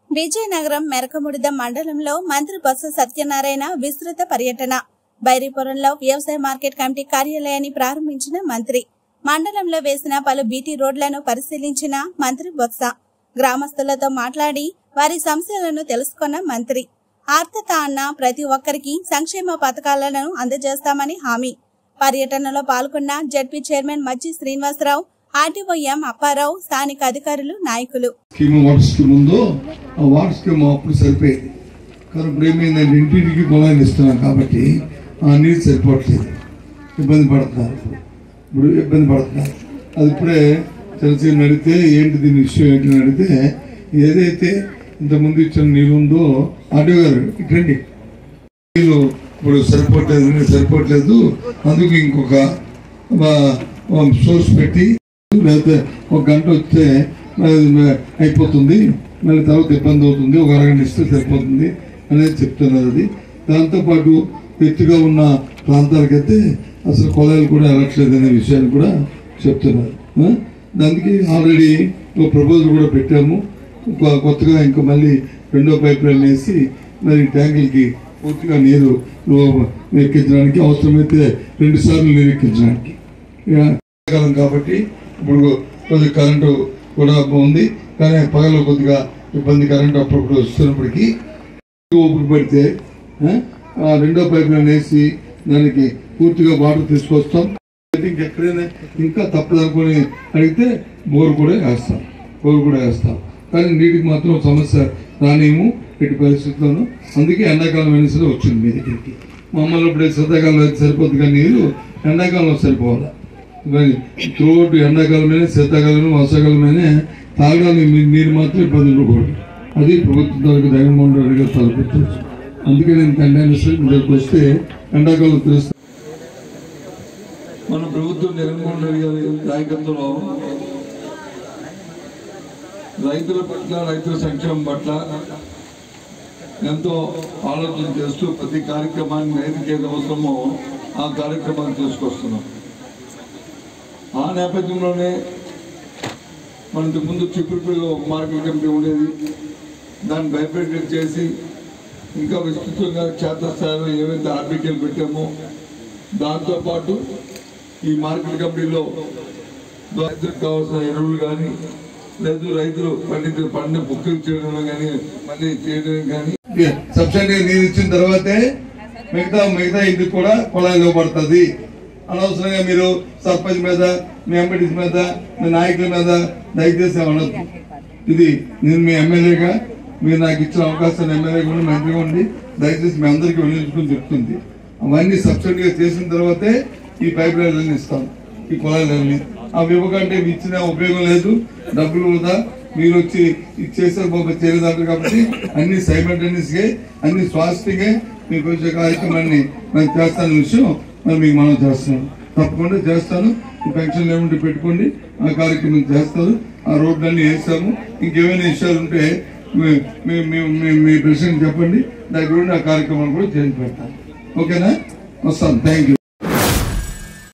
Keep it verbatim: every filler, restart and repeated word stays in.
విజయనగరం మెరకముడిద మండలంలో మంత్రి బొత్స సత్యనారాయణ విస్తృత పర్యటన. బైరీపురంలో వ్యవసాయ మార్కెట్ కమిటీ కార్యాలయాన్ని ప్రారంభించిన మంత్రి. మండలంలో వేసిన పలు బీటీ రోడ్లను పరిశీలించిన మంత్రి బొత్స. గ్రామస్తులతో మాట్లాడి వారి సమస్యలను తెలుసుకున్న మంత్రి. ఆర్తత అన్న ప్రతి ఒక్కరికి సంక్షేమ పథకాలను అందజేస్తామని హామీ. పర్యటనలో పాల్గొన్న ZP chairman Majji Srinivasarao, RTO M Apparao, స్థానిక అధికారులు, నాయకులు. సరిపోయింది కానీ ఇప్పుడు ఏమైందంటే ఇంటింటికి కుళాయిలు ఇస్తున్నాం కాబట్టి ఆ నీరు సరిపోవట్లేదు, ఇబ్బంది పడుతున్నారు. ఇప్పుడు ఇబ్బంది పడుతున్నారు అది ఇప్పుడే తెలిసి అడిగితే ఏంటి దీని విషయం ఏంటి అడిగితే ఏదైతే ఇంతకుముందు ఇచ్చిన నీళ్ళు ఉందో ఆటో గారు ఇటండి నీళ్ళు ఇప్పుడు సరిపోవట్లేదు, నీళ్ళు సరిపోవట్లేదు అందుకు ఇంకొక సోర్స్ పెట్టి లేకపోతే ఒక గంట వస్తే అయిపోతుంది, మళ్ళీ తర్వాత ఇబ్బంది అవుతుంది, ఒక అరగంట ఇస్తే సరిపోతుంది అనేది చెప్తున్నారు. అది దాంతోపాటు ఎత్తుగా ఉన్న ప్రాంతాలకైతే అసలు కొలాయిలు కూడా వెళ్ళట్లేదు అనే విషయాన్ని కూడా చెప్తున్నారు. దానికి ఆల్రెడీ ఒక ప్రపోజల్ కూడా పెట్టాము. కొత్తగా ఇంకా మళ్ళీ రెండో పైప్ లైన్ వేసి మరి ట్యాంకులకి పూర్తిగా నీరు ఎక్కించడానికి, అవసరమైతే రెండు సార్లు నీరు ఎక్కించడానికి కాలం కాబట్టి ఇప్పుడు కొద్దిగా కరెంటు కూడా ఉంది. కానీ పగలు కొద్దిగా ఇబ్బంది కరెంటు అప్పుడప్పుడు వస్తున్నప్పటికీ ఓపిక పడితే రెండో పైప్ లైన్ వేసి దానికి పూర్తిగా వాటర్ తీసుకొస్తాం. ఇంకెక్కడైనా ఇంకా తప్పదనుకుని అడిగితే బోర్ కూడా వేస్తాం బోర్ కూడా వేస్తాం కానీ నీటికి మాత్రం సమస్య రానేము ఎట్టి పరిస్థితుల్లోనూ. అందుకే ఎండాకాలం వెనసలో వచ్చింది మీ దగ్గరికి. మమ్మల్ని ఇప్పుడే శీతాకాలంలో అయితే సరిపోతుంది కానీ నీరు ఎండాకాలంలో సరిపోవాలి. కానీ త్రూఅవుట్ ఎండాకాలమైనా శీతాకాలమైనా వర్షాకాలమైనా తాగడానికి నీరు మాత్రం ఇబ్బంది ఉండకూడదు. అది ప్రభుత్వం తరగతి జగన్మోహన్ రెడ్డి గారు తలపెట్టచ్చు. అందుకే నేను కంటైనర్స్ వస్తే ఎండాకాలం తెలుస్తాను. మన ప్రభుత్వం జగన్మోహన్ రెడ్డి గారి నాయకత్వంలో రైతుల పట్ల, రైతుల సంక్షేమం పట్ల ఎంతో ఆలోచన చేస్తూ ప్రతి కార్యక్రమాన్ని రైతుకి ఏది అవసరమో ఆ కార్యక్రమాన్ని తీసుకొస్తున్నాం. ఆ నేపథ్యంలోనే మనకు ముందు చిప్పుడుపల్లిలో ఒక మార్కెట్ కమిటీ ఉండేది, దాన్ని బైఫర్కేట్ చేసి ఇంకా విస్తృతంగా క్షేత్రస్థాయిలో ఏవైతే ఆర్బికేలు పెట్టామో దాంతోపాటు ఈ మార్కెట్ కమిటీలో రైతులకు కావాల్సిన ఎరువులు కానీ లేదు రైతులు పండించిన పంట బుక్కులు చేయడం కానీ మళ్ళీ చేయడం కానీ సబ్సిడీ నీరు ఇచ్చిన తర్వాతే మిగతా మిగతా ఇది కూడా కుళాయిలో పడుతుంది. అనవసరంగా మీరు సర్పంచ్ మీద, మీ ఎంపీటీస్ మీద, మీ నాయకుల మీద దయచేసి అనొద్దు. ఇది నేను మీ ఎమ్మెల్యేగా మీరు నాకు ఇచ్చిన అవకాశాన్ని ఎమ్మెల్యేగా ఉండి మంత్రిగా ఉండి దయచేసి మీ అందరికీ వినియోగించుకుని చెప్తుంది. అవన్నీ సబ్సిడీగా చేసిన తర్వాతే ఈ పైప్ లైన్లన్నీ ఇస్తాం, ఈ కుళాయిలన్నీ. అవి ఇవ్వకంటే ఇచ్చిన ఉపయోగం లేదు, డబ్బులు వృధా. మీరు వచ్చి చేసారు చేయలేదంటారు కాబట్టి అన్ని సైమల్టేనియస్ గా అన్ని స్వాస్థ్యంగా మీకు వచ్చే కార్యక్రమాన్ని మనం చేస్తాన విషయం మరి మీకు మనం చేస్తున్నాం. తప్పకుండా చేస్తాను. ఈ పెన్షన్లు ఏమిటి పెట్టుకోండి, ఆ కార్యక్రమం చేస్తారు. ఆ రోడ్లన్నీ వేస్తాము. ఇంకేమైనా విషయాలు ఉంటే మీ ప్రెసిడెంట్ చెప్పండి, దాని గురించి ఆ కార్యక్రమాన్ని కూడా చేసి పెడతాను. ఓకేనా? వస్తాను. Thank you.